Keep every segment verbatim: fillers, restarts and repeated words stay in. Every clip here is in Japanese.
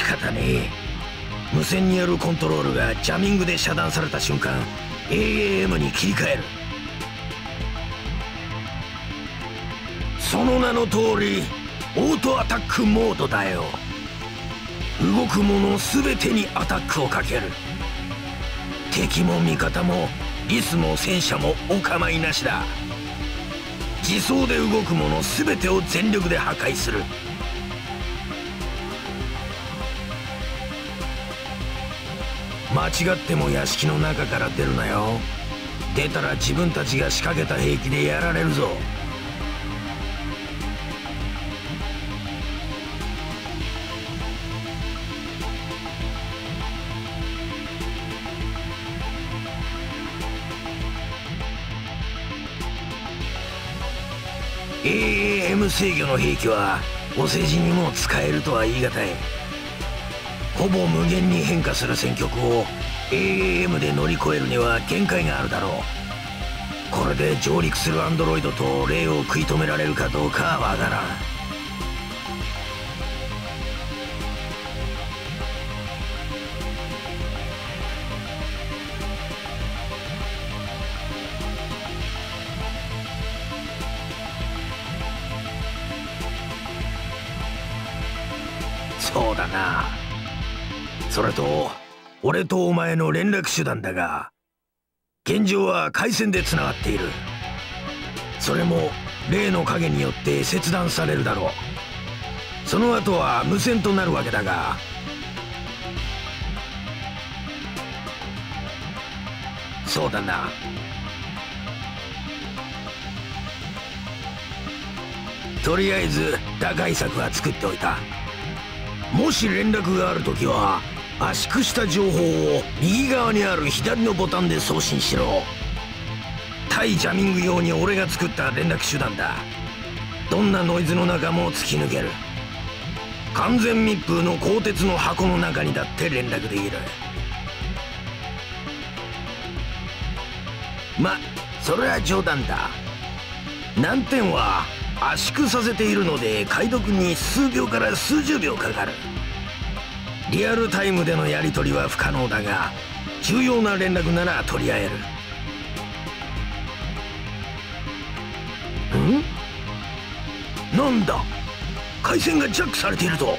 方ねえ。無線によるコントロールがジャミングで遮断された瞬間 エーエーエム に切り替える。その名の通りオートアタックモードだよ。動くもの全てにアタックをかける。敵も味方もリスも戦車もお構いなしだ。自走で動くもの全てを全力で破壊する。間違っても屋敷の中から出るなよ。出たら自分たちが仕掛けた兵器でやられるぞ。エーエーエム 制御の兵器はお世辞にも使えるとは言い難い。ほぼ無限に変化する戦局を エーエーエム で乗り越えるには限界があるだろう。これで上陸するアンドロイドと霊を食い止められるかどうかはわからん。そうだな。それと俺とお前の連絡手段だが、現状は回線でつながっている。それも例の影によって切断されるだろう。その後は無線となるわけだが、そうだな。とりあえず打開策は作っておいた。もし連絡があるときは圧縮した情報を右側にある左のボタンで送信しろ。対ジャミング用に俺が作った連絡手段だ。どんなノイズの中も突き抜ける。完全密封の鋼鉄の箱の中にだって連絡できる。ま、それは冗談だ。難点は圧縮させているので解読に数秒から数十秒かかる。リアルタイムでのやり取りは不可能だが、重要な連絡なら取り合える。ん？なんだ？回線がジャックされているぞ。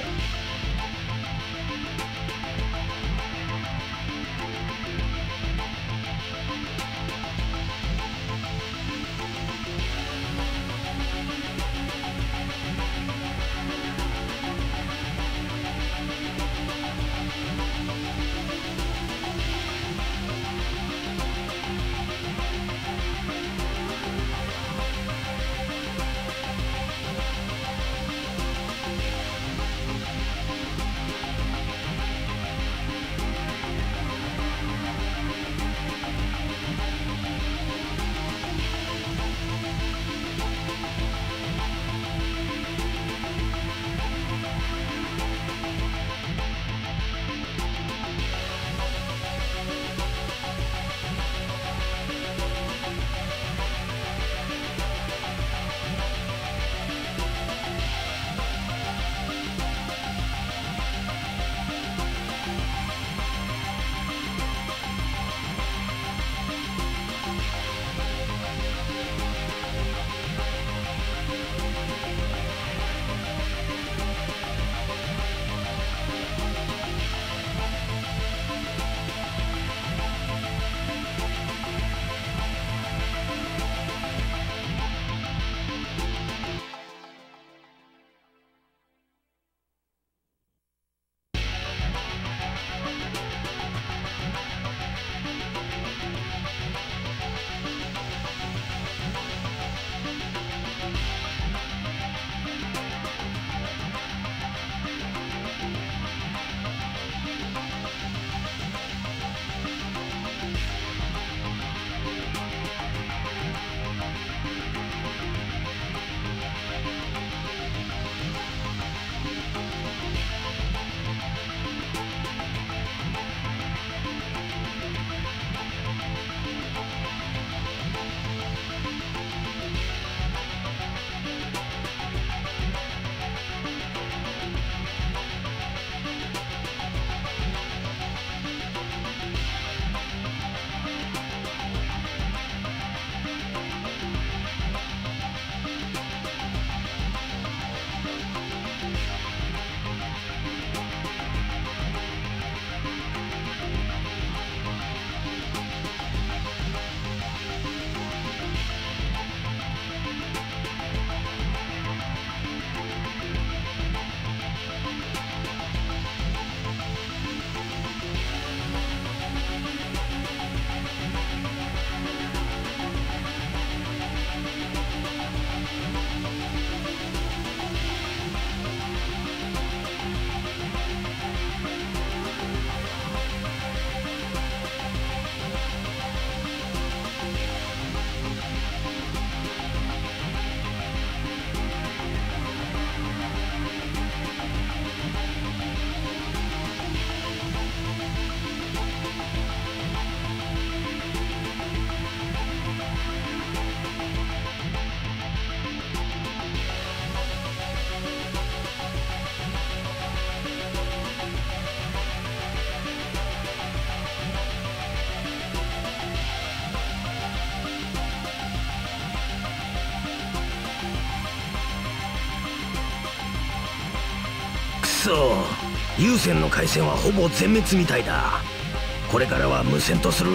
そ、有線の回線はほぼ全滅みたいだ。これからは無線とする。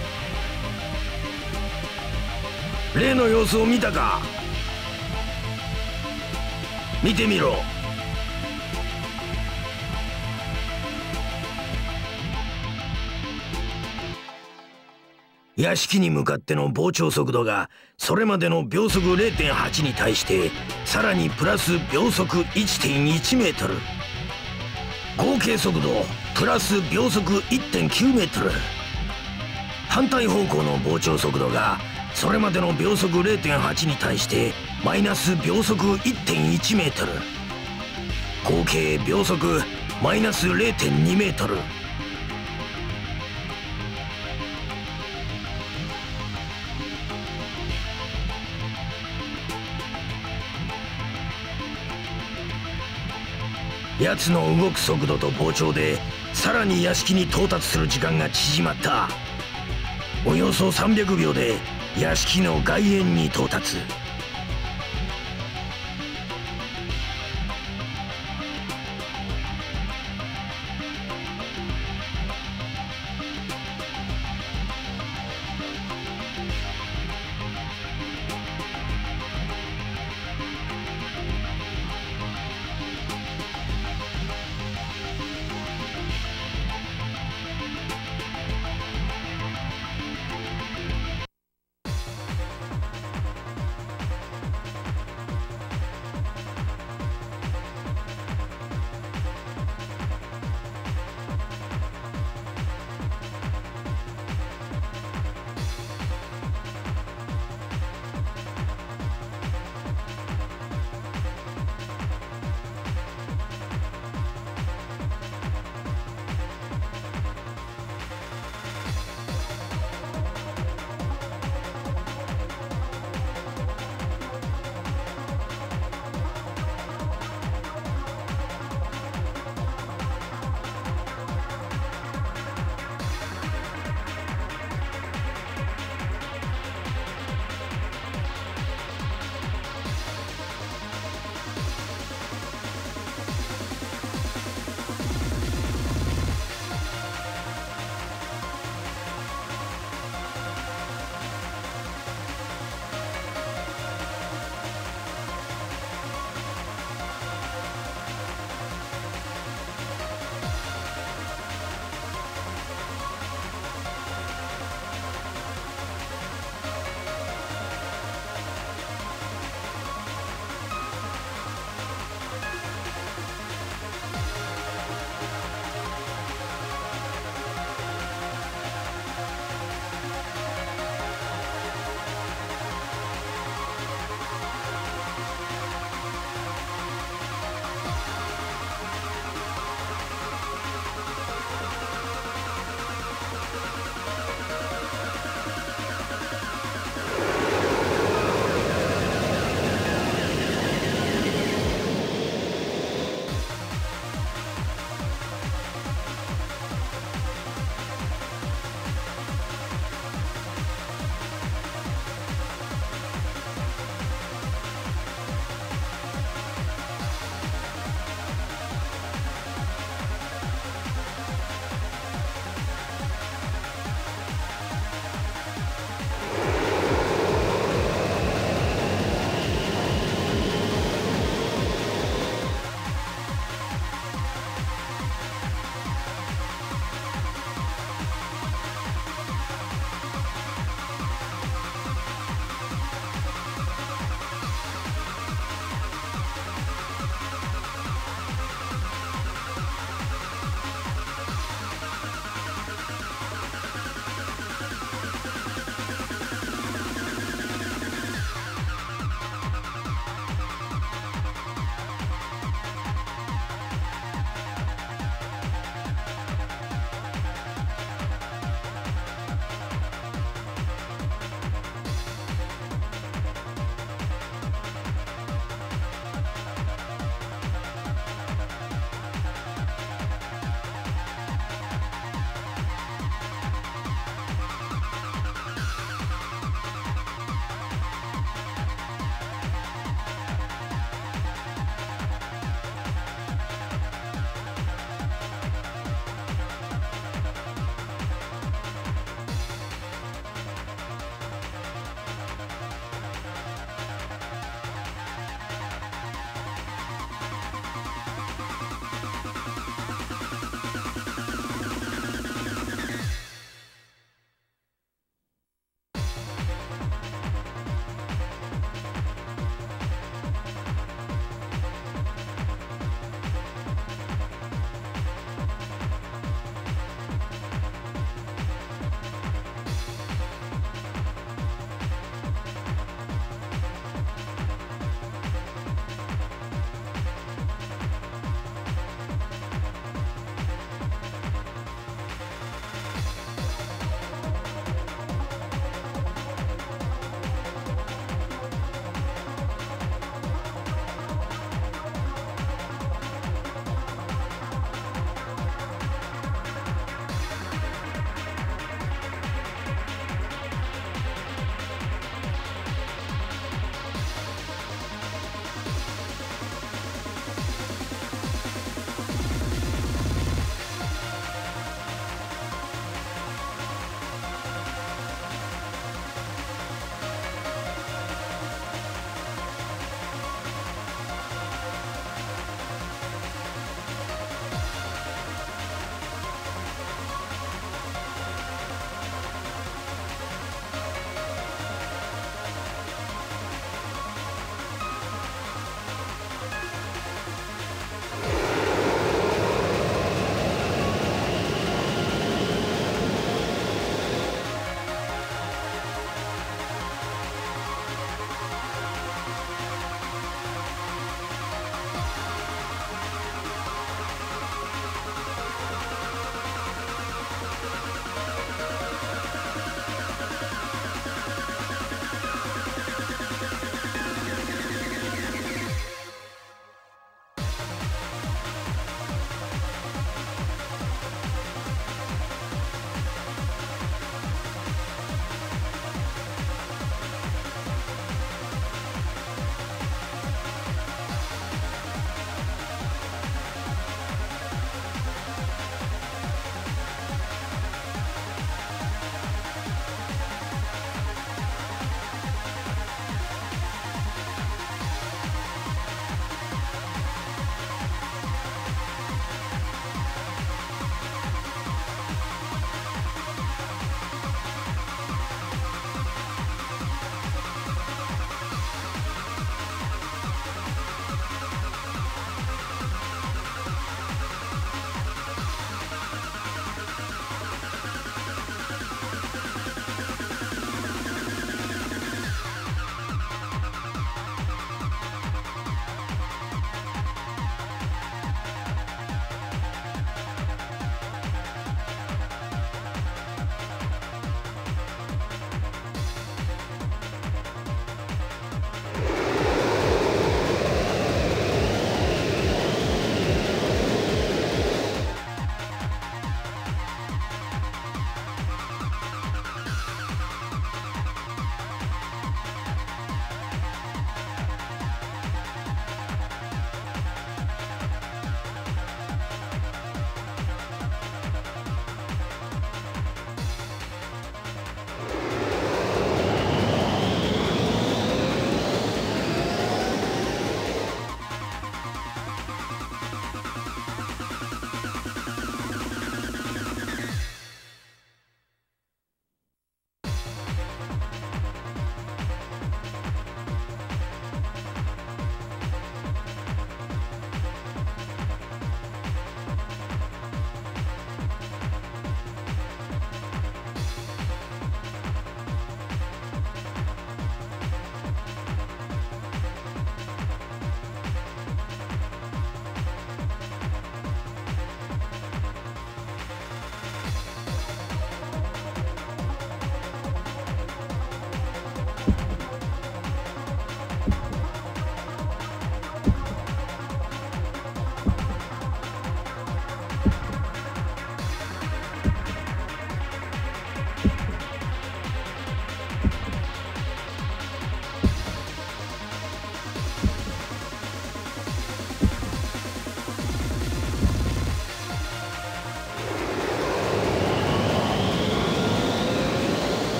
例の様子を見たか？見てみろ。屋敷に向かっての膨張速度がそれまでの秒速 れいてんはち に対してさらにプラス秒速 いってんいち メートル、合計速度プラス秒速 いってんきゅう メートル、反対方向の膨張速度がそれまでの秒速 れいてんはち に対してマイナス秒速 いってんいち メートル、合計秒速マイナス れいてんに メートル。奴の動く速度と膨張でさらに屋敷に到達する時間が縮まった。およそさんびゃくびょうで屋敷の外縁に到達。